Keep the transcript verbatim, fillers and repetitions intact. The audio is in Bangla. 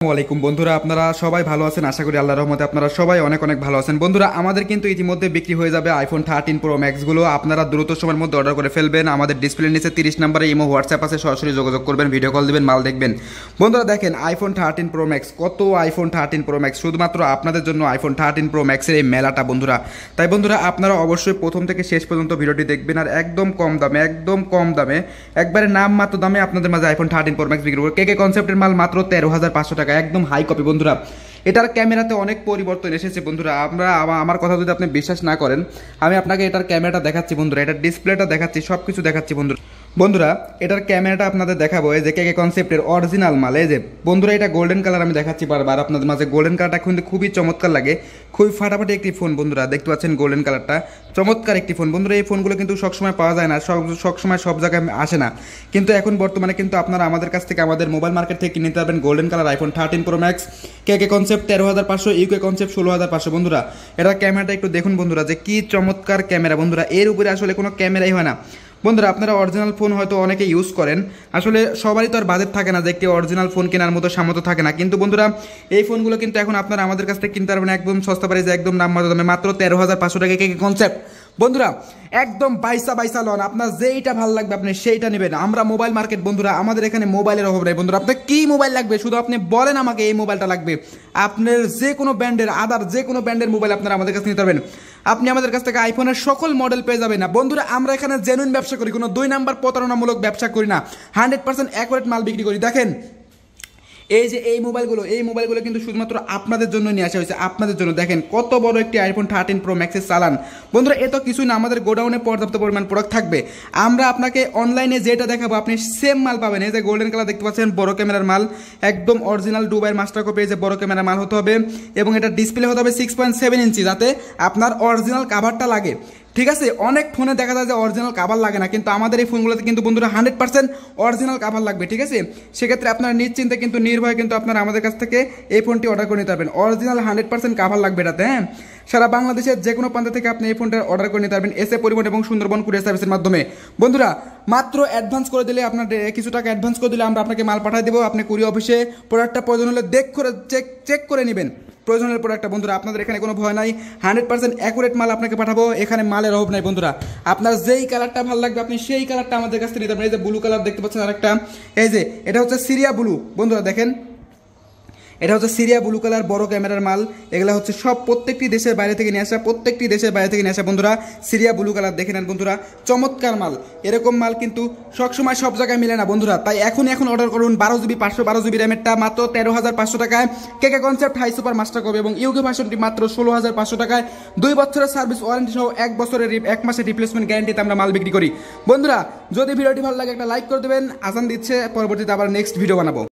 আসসালামাইকুম বন্ধুরা, আপনারা সবাই ভালো আছেন। আশা করি আল্লাহর রহমতে আপনারা সবাই অনেক অনেক ভালো আছেন। বন্ধুরা, আমাদের কিন্তু ইতিমধ্যে বিক্রি হয়ে যাবে আইফোন থার্টিন প্রো ম্যাক্সগুলো। আপনারা দ্রুত সময়ের মধ্যে অর্ডার করে ফেলবেন। আমাদের ডিসপ্লের নিচে তিরিশ নম্বরে ইমো হোয়াটসঅ্যাপ আছে, সরাসরি যোগাযোগ করবেন, ভিডিও কল দিবেন, মাল দেখবেন। বন্ধুরা দেখেন, আইফোন থার্টিন প্রো ম্যাক্স, কত আইফোন থার্টিন প্রো ম্যাক্স, শুধুমাত্র আপনাদের জন্য আইফোন থার্টিন প্রো ম্যাক্সের এই মেলাটা বন্ধুরা। তাই বন্ধুরা, আপনারা অবশ্যই প্রথম থেকে শেষ পর্যন্ত ভিডিওটি দেখবেন। আর একদম কম দামে, একদম কম দামে, একবারে নাম মাত্র দামে আপনাদের মাঝে আইফোন থার্টিন প্রো ম্যাক্স বিক্রি করবো। কে কে কনসেপ্টের মাল মাত্র তেরো হাজার পাঁচশো টাকা, একদম হাই কপি বন্ধুরা। এটার ক্যামেরাতে অনেক পরিবর্তন এসেছে বন্ধুরা। আমরা আমার কথা যদি আপনি বিশ্বাস না করেন, আমি আপনাকে এটার ক্যামেরাটা দেখাচ্ছি বন্ধুরা, এটার ডিসপ্লেটা দেখাচ্ছি, সব কিছু দেখাচ্ছি বন্ধুরা। বন্ধুরা এটার ক্যামেরাটা আপনাদের দেখাবো, এই যে কে কে কনসেপ্টের অরিজিনাল মাল। এই যে বন্ধুরা, এটা গোল্ডেন কালার আমি দেখাচ্ছি বারবার আপনাদের মাঝে। গোল্ডেন কালারটা কিন্তু খুবই চমৎকার লাগে, খুবই ফাটাফাটি একটি ফোন বন্ধুরা। দেখতে পাচ্ছেন গোল্ডেন কালারটা, চমৎকার একটি ফোন বন্ধুরা। এই ফোনগুলো কিন্তু সবসময় পাওয়া যায় না, সব সবসময় সব জায়গায় আসে না, কিন্তু এখন বর্তমানে কিন্তু আপনারা আমাদের কাছ থেকে, আমাদের মোবাইল মার্কেট থেকে কিনে নিতে পারবেন golden colour iPhone thirteen pro max. K K concept তেরো হাজার পাঁচশো, ইউকে কনসেপ্ট ষোলো হাজার পাঁচশো বন্ধুরা। এটার ক্যামেরাটা একটু দেখুন বন্ধুরা, যে কি চমৎকার ক্যামেরা বন্ধুরা। এর উপরে আসলে কোনো ক্যামেরাই হয় না বন্ধুরা। আপনারা অরিজিনাল ফোন হয়তো অনেকে ইউজ করেন, আসলে সবারই তো আর বাজেট থাকে না যে একটি অরিজিনাল ফোন কেনার মতো সামর্থ্য থাকে না। কিন্তু বন্ধুরা, এই ফোনগুলো কিন্তু এখন আপনারা আমাদের কাছ থেকে কিনতে পারবেন একদম সস্তা প্রাইসে, একদম নাম মাত্র দামে, মাত্র তেরো হাজার পাঁচশো টাকা। কে কে কনসেপ্ট বন্ধুরা, একদম বাইসা বাইসা লন, আপনার যেইটা ভালো লাগবে আপনি সেইটা নেবেন। আমরা মোবাইল মার্কেট বন্ধুরা, আমাদের এখানে মোবাইলের অভাব নেই বন্ধুরা। আপনার কি মোবাইল লাগবে শুধু আপনি বলেন আমাকে, এই মোবাইলটা লাগবে। আপনার যে কোনো ব্র্যান্ডের, আদার যে কোনো ব্র্যান্ডের মোবাইল আপনারা আমাদের কাছে নিতে পারবেন। আপনি আমাদের কাছ থেকে আইফোনের সকল মডেল পেয়ে যাবেন না বন্ধুরা। আমরা এখানে জেনুইন ব্যবসা করি, কোনো দুই নাম্বার প্রতারণামূলক ব্যবসা করি না, হান্ড্রেড পার্সেন্ট অ্যাকুরেট মাল বিক্রি করি। দেখেন এই যে এই মোবাইলগুলো, এই মোবাইলগুলো কিন্তু শুধুমাত্র আপনাদের জন্য নিয়ে আসা হয়েছে, আপনাদের জন্য। দেখেন কত বড় একটি আইফোন থার্টিন প্রো ম্যাক্সের চালান বন্ধুরা। এ তো কিছুই না, আমাদের গোডাউনে পর্যাপ্ত পরিমাণ প্রোডাক্ট থাকবে। আমরা আপনাকে অনলাইনে যেটা দেখাবো আপনি সেম মাল পাবেন। এই যে গোল্ডেন কালার দেখতে পাচ্ছেন, বড় ক্যামেরার মাল, একদম অরিজিনাল দুবাইয়ের মাস্টার কপি। এই যে বড় ক্যামেরার মাল হতে হবে, এবং এটা ডিসপ্লে হতে হবে সিক্স পয়েন্ট সেভেন ইঞ্চি, যাতে আপনার অরিজিনাল কাভারটা লাগে। ঠিক আছে, অনেক ফোনে দেখা যায় যে অরিজিনাল কাভার লাগে না, কিন্তু আমাদের এই ফোনগুলোতে কিন্তু বন্ধুরা হান্ড্রেড পার্সেন্ট অরিজিনাল কাভার লাগবে। ঠিক আছে, সেক্ষেত্রে আপনারা নিশ্চিন্তে কিন্তু নির্ভয়ে কিন্তু আপনারা আমাদের কাছ থেকে এই ফোনটি অর্ডার করে নিতে পারবেন। অরিজিনাল হান্ড্রেড পার্সেন্ট কাভার লাগবে এটাতে। হ্যাঁ, সারা বাংলাদেশের যে কোনো প্রান্ত থেকে আপনি এই ফোনটা অর্ডার করে নিতে পারবেন এসে পরিবহন এবং সুন্দরবন কুরিয়ার সার্ভিসের মাধ্যমে বন্ধুরা। মাত্র অ্যাডভান্স করে দিলে, আপনার কিছু টাকা অ্যাডভান্স করে দিলে আমরা আপনাকে মাল পাঠিয়ে দেবো। আপনি কুরিয়ার অফিসে প্রোডাক্টটা প্রয়োজন হলে দেখ করে চেক চেক করে নেবেন প্রয়োজনের প্রোডাক্টটা বন্ধুরা। আপনাদের এখানে কোনো ভয় নাই, হান্ড্রেড পার্সেন্ট অ্যাকুরেট মাল আপনাকে পাঠাবো। এখানে মালের অভাব নাই বন্ধুরা। আপনার যেই কালারটা ভালো লাগবে আপনি সেই কালারটা আমাদের কাছ থেকে নিতে পারেন। এই যে ব্লু কালার দেখতে পাচ্ছেন আরেকটা, এই যে এটা হচ্ছে সিরিয়া ব্লু বন্ধুরা। দেখেন এটা হচ্ছে সিরিয়া ব্লু কালার, বড় ক্যামেরার মাল। এগুলো হচ্ছে সব প্রত্যেকটি দেশের বাইরে থেকে নিয়ে আসা, প্রত্যেকটি দেশের বাইরে থেকে নিয়ে আসা বন্ধুরা। সিরিয়া ব্লু কালার দেখে নেন বন্ধুরা, চমৎকার মাল। এরকম মাল কিন্তু সবসময় সব জায়গায় মিলে না বন্ধুরা। তাই এখন এখন অর্ডার করুন বারো জিবি পাঁচশো বারো জিবি র্যামেরটা মাত্র তেরো হাজার পাঁচশো টাকায়। K K concept high super master copy এবং ইউকে ভার্সনটি মাত্র ষোলো হাজার পাঁচশো টাকায়। দুই বছরের সার্ভিস ওয়ারেন্টি সহ এক বছরের এক মাসের রিপ্লেসমেন্ট গ্যারান্টিতে আমরা মাল বিক্রি করি বন্ধুরা। যদি ভিডিওটি ভালো লাগে একটা লাইক করে দেবেন। আজান দিচ্ছে, পরবর্তীতে আবার নেক্সট ভিডিও বানাবো।